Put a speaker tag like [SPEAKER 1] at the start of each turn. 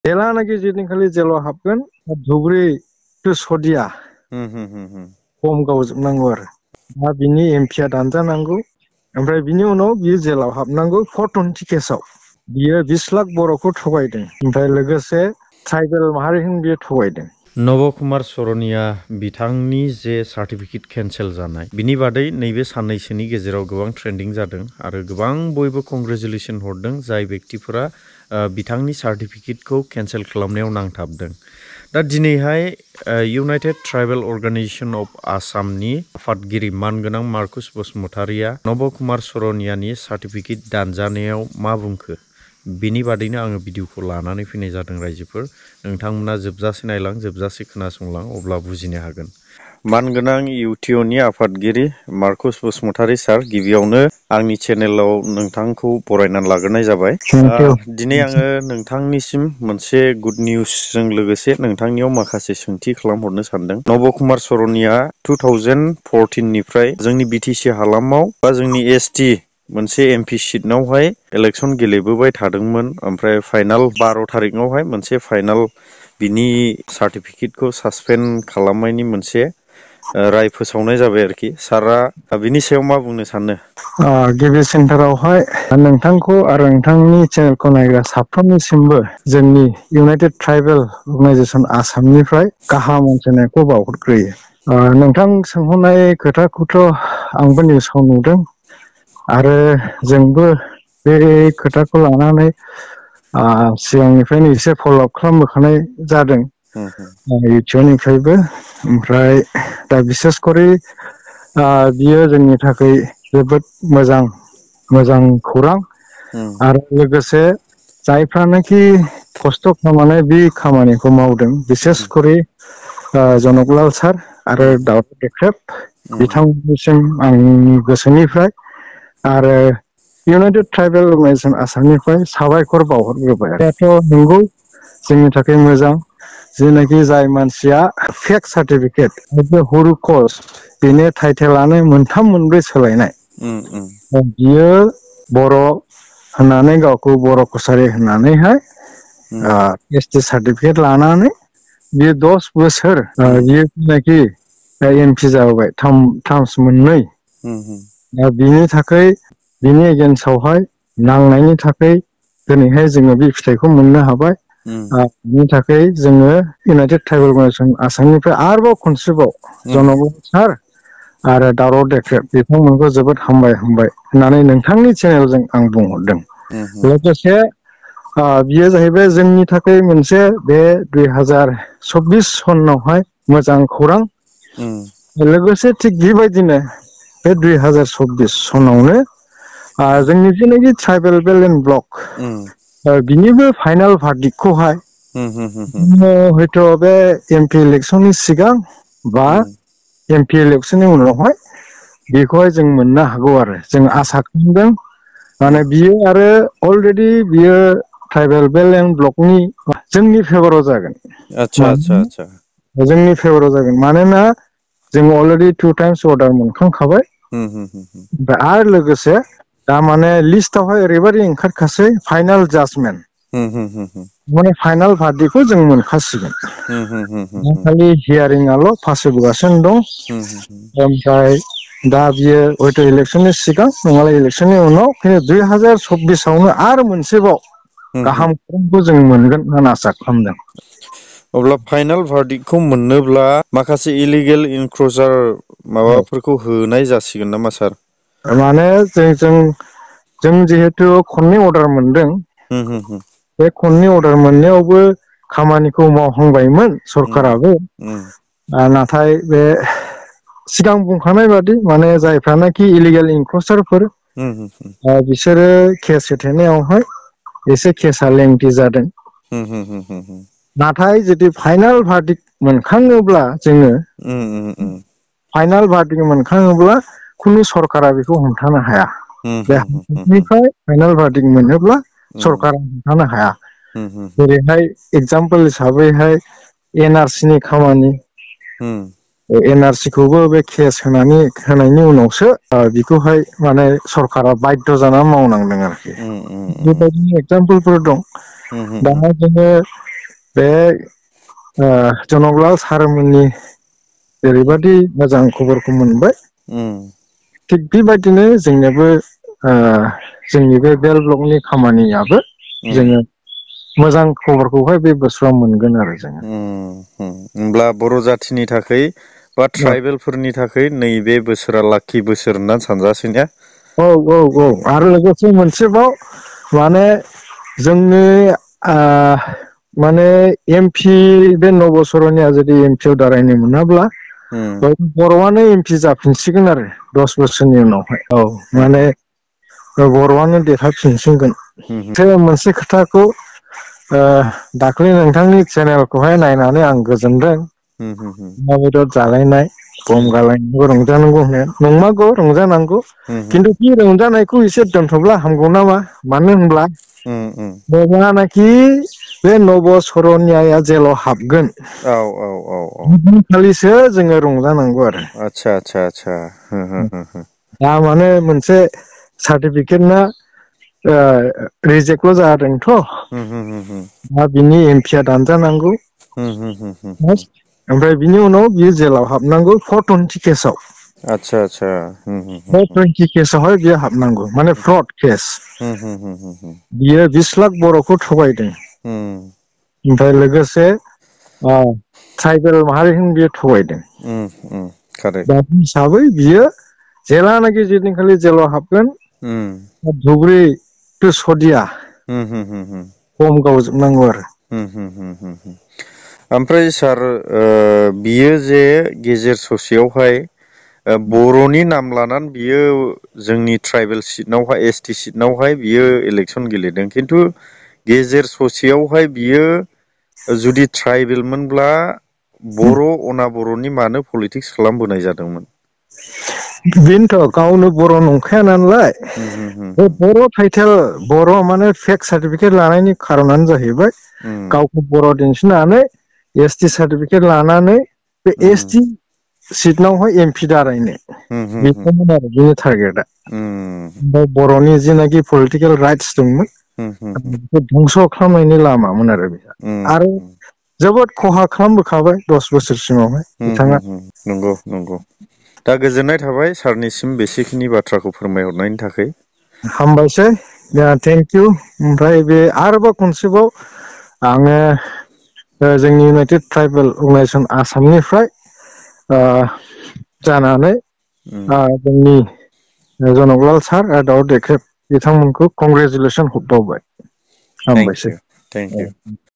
[SPEAKER 1] जेलानाखि जेदिनखालि जेलाव हाबगोन धुब्रि टु सदिया बम गावजोबनांगौ आरो दा बिनि एमपिआ दानजानांगौ ओमफ्राय बिनि उनाव बियो जेलाव हाबनांगौ 420 केसाव बियो 20 लाख बर'खौ थगायदों ओमफ्राय लोगोसे ट्राइबेल माहारिखौ बियो थगायदों।
[SPEAKER 2] नब कुमार सरनिया बिथांनि जे सार्टिफिकेट केन्सेल जानाय बिनि बादै नैबे साननैसोनि गेजेराव गोबां ट्रेन्डिं जादों आरो गोबां बयबो कंग्रेचुलेसन हरदों जाय व्यक्तिफोरा बिथांनि सार्टिफिकेटखौ केन्सेल खालामनायाव नांथाबदों। दा दिनैहाय इउनाइटेड ट्राइबेल अर्गानाइजेसन अफ आसामनि आफादगिरि मानगोनां मार्कुस बसुमतारिया नब कुमार सरनियानि सार्टिफिकेट दानजानायाव मा बुंखो बिनि बादैनो आङो भिडिअखौ लानानै फैनाय जादों रायजोफोर नोंथांमोना जोबजासे नायलां जोबजासे खोनासंलां अब्ला बुजिनो हागोन। मानगोनां UTOनि आफादगिरि मार्कुस बसुमतारी सार गिबियावनो आंनि चेनेलाव नोंथांखौ बरायनानै लाग्रोनाय जाबाय। दिनै आङो नोंथांनिसिम मोनसे गुड निउसजों लोगोसे नोंथांनियाव माखासे सोंथि खालामहरनो सानदों। नब कुमार सरनिया 2014 निफ्राय जोंनि BTC हालामाव बा जोंनि ST मोनसे MP सिटनावहाय इलेक्सन गेलेबोबाय थादोंमोन ओमफ्राय फाइनाल 12 थारिखआवहाय मोनसे फाइनाल बिनि सार्टिफिकेटखौ सासपेन्ड खालामनायनि मोनसे राय फोसावनाय जाबाय आरोखि सारा बिनि सायाव मा बुंनो सानो?
[SPEAKER 1] गिबि सेन्टारावहाय नोंथांखौ आरो नोंथांनि चेनेलखौ नायग्रा साफ्रोमनिसिमबो जोंनि इउनाइटेड ट्राइबेल अर्गानाइजेसन आसामनिफ्राय गाहाम हामलायनायखौ बावहरग्रोयो। नोंथां सोंहरनाय खोथाखौथ' आंबो निउसाव नुदों आरो जोंबो बे खोथाखौ लानानै सिगांनिफ्रायनो एसे फल' आप खालामबोखानाय जादों UTOनिफ्रायबो ओमफ्राय दा बिसेस करि बियो जोंनि थाखाय जोबोद मोजां खौरां आरो लोगोसे जायफ्रानोखि खस्थ' खालामनानै बे खामानिखौ मावदों बिसेस करि जनकलाल सार आरो दाउद देख्रेब बिथांमोननिसिम आंनि गोसोनिफ्राय आरो इउनाइटेड ट्राइबेल अर्गानाइजेसन आसामनिफ्राय साबायखर बावहरग्रोबाय। दाथ' नंगौ जोंनि थाखाय मोजां जेनाखि जाय मानसिया फेक सार्टिफिकेट हरु कस बेनो टाइटेलानो मोनथाम मोनब्रै सोलायनाय बियो बर' होननानै गावखौ बर' कसारि होननानैहाय ST सार्टिफिकेट लानानै बियो 10 बोसोर बियो जेनाखि MP जाबोबाय टार्मस मोननै दा बिनि थाखाय बिनि एगेन्स्टआवहाय नांनायनि थाखाय दिनैहाय जोङो बे फिथाइखौ मोननो हाबाय। बिनि थाखाय जोङो इउनाइटेड ट्राइबेल अर्गानाइजेसन आसामनिफ्राय आरोबाव खनसेबाव जनकलाल सार आरो दावराव देख्रेब बिथांमोनखौ जोबोद हामबाय होननानै नोंथांनि चेनेलजों आं बुंहरदों। लोगोसे बियो जाहैबाय जोंनि थाखाय मोनसे बे 2024 सनावहाय मोजां खौरां लोगोसे थिग बेबायदिनो बे 2024 सनावनो जोंनि जेनाखि ट्राइबेल बेल्ट एन्ड ब्लक बिनिबो फाइनाल भार्डिक्टखौहाय हयथ' बे MP इलेक्सननि सिगां बा MP इलेक्सननि उनावहाय बेखौहाय जों मोननो हागौ आरो जों आसा खालामदों। माने बियो आरो अलरेडि बियो ट्राइबेल बेल्ट एन्ड ब्लकनि जोंनि फेभराव जागोन। जोंनि फेभराव जागोन मानोना जों अलरेडि 2 टाइम्स अर्डार मोनखांखाबाय ओमफ्राय आरो लोगोसे दा माने लिस्टआवहाय ओरैबायदि ओंखारखासै फाइनाल जाजमेन्ट माने फाइनाल भार्डिक्टखौ जों मोनखासिगोन। खालि हियारिंआल' फासयबोगासिनो दं ओमफ्राय दा बियो हयथ' इलेक्सननि सिगां नङाब्ला इलेक्सननि उनाव 2024आवनो आरो मोनसेबाव गाहाम खौरांखौ जों मोनगोन होनना आसा खालामदों।
[SPEAKER 2] अब्ला फाइनाल भार्डिक्टखौ मोननोब्ला माखासे इलिगेल इनक्रचार माबाफोरखौ होनाय जासिगोन नामा सार?
[SPEAKER 1] माने जों जिहेथु खननै अर्डार मोनदों बे खननै अर्डार मोननायावबो खामानिखौ मावहांबायमोन सरखाराबो नाथाय बे सिगां बुंखानाय बादि माने जायफ्रानाखि इलिगेल इनक्रचारफोर बिसोरो केस होथेनायावहाय एसे केसा लेंथि जादों। नाथाय जुदि फाइनाल भार्डिक्ट मोनखाङोब्ला जोङो फाइनाल भार्डिक्ट मोनखाङोब्ला खुनु सरकारा बेखौ हमथानो हाया। बे हाइकर्टनिफ्राय फाइनाल भार्डिक्ट मोनोब्ला सरकारा हमथानो हाया। जेरैहाय एगजामपोल हिसाबैहाय NRC नि खामानि NRC खौबो बे केस होनायनि उनावसो बेखौहाय माने सरकारा बाध्य जानानै मावनांदों आरोखि बेबायदिनो एगजामपोलफोर दं। दाना जोङो बे जनकलाल सारमोननि जेरैबायदि मोजां खबरखौ मोनबाय थिग बेबायदिनो जोंनियाबो जोंनि बे बेल ब्लकनि खामानियाबो जोङो मोजां खबरखौहाय बे बोसोराव मोनगोन आरो जोङो।
[SPEAKER 2] होमब्ला बर' जाथिनि थाखाय बा ट्राइबेलफोरनि थाखाय नैबे बोसोरा लाखि बोसोर होननानै सानजासै ने?
[SPEAKER 1] औ औ औ आरो लोगोसे मोनसेबाव माने जोंनि माने एम पि बे नबसरनिया जुदि एम पि आव दारायनो मोनाब्ला बर'आनो एम पि जाफिनसिगोन आरो 10 बोसोरनि उनावहाय। औ माने बर'आनो देरहाफिनसिगोन। मोनसे खोथाखौ दाख्लै नोंथांनि चेनेलखौहाय नायनानै आं गोजोनदों। अमा बेदर जालायनाय गम गालायनायबो रंजानांगौ होनो नंमारगौ रंजानांगौ। खिन्थु बे रंजानायखौ एसे दोनथ'ब्ला हामगौ नामा? मानो होनब्ला जेब्लानाखि बे नबसरनियाया जेलाव हाबगोन
[SPEAKER 2] औ औ औ औ
[SPEAKER 1] खालिसो जोङो रंजानांगौ आरो।
[SPEAKER 2] आतसा आतसा आतसा
[SPEAKER 1] दा माने मोनसे सार्टिफिकेट ना रिजेक्टल' जादोंथ'। दा बिनि एम पि आ दानजानांगौ। ओमफ्राय बिनि उनाव बियो जेलाव हाबनांगौ 420 केसाव।
[SPEAKER 2] आतसा आतसा
[SPEAKER 1] 420 केसावहाय बियो हाबनांगौ माने फ्रड केस। बियो 20 लाख बर'खौ थगायदों। ओमफ्राय लोगोसे ट्राइबेल माहारिखौ बियो थगायदों। दा हिसाबै बियो जेलानाखि जेदिनखालि जेलाव हाबगोन धुबुरि टु सदिया बम गावजोबनांगौ आरो।
[SPEAKER 2] ओमफ्राय सार बियो जे गेजेर ससेयावहाय बर'नि नाम लानानै बियो जोंनि ट्राइबेल सिटनावहाय एस टि सिटनावहाय बियो इलेकसन गेलेदों खिन्थु गेजेर ससेयावहाय बियो जुदि ट्राइबेलमोनब्ला बर' अना बर'नि मानो पलिटिक्स खालामबोनाय जादोंमोन?
[SPEAKER 1] बेनोथ' गावनो बर' नंखाया नालाय बे बर' टाइटेल बर' माने फेक सार्टिफिकेट लानायनि खारनानो जाहैबाय गावखौ बर' दिन्थिनानै एस टि सार्टिफिकेट लानानै बे एस टि सिटनावहाय एम पि दारायनो बेखौमोन आरो बेनि टारगेटआ। ओमफ्राय बर'नि जेनाखि पलिटिकेल राइट्स दंमोन बेखौ धंस' खालामनायनि लामामोन आरो बे आरो जोबोद खहा खालामबोखाबाय 10 बोसोरसिमावहाय बिथाङा।
[SPEAKER 2] नंगौ नंगौ दा गोजोननाय थाबाय सारनिसिम बेसेखिनि बाथ्राखौ फोरमायहरनायनि थाखाय।
[SPEAKER 1] हामबायसै थेंक इउ। ओमफ्राय बे आरोबाव खनसेबाव आङो जोंनि इउनाइटेड ट्राइबेल अर्गेनाइजेसन आसामनिफ्राय जानानै जोंनि जनकलाल सार आरो दाउद देखलेब बिथांमोनखौ कंग्रेसुलेसन हरबावबाय।
[SPEAKER 2] थेंक
[SPEAKER 1] हामबायसै।
[SPEAKER 2] You thank U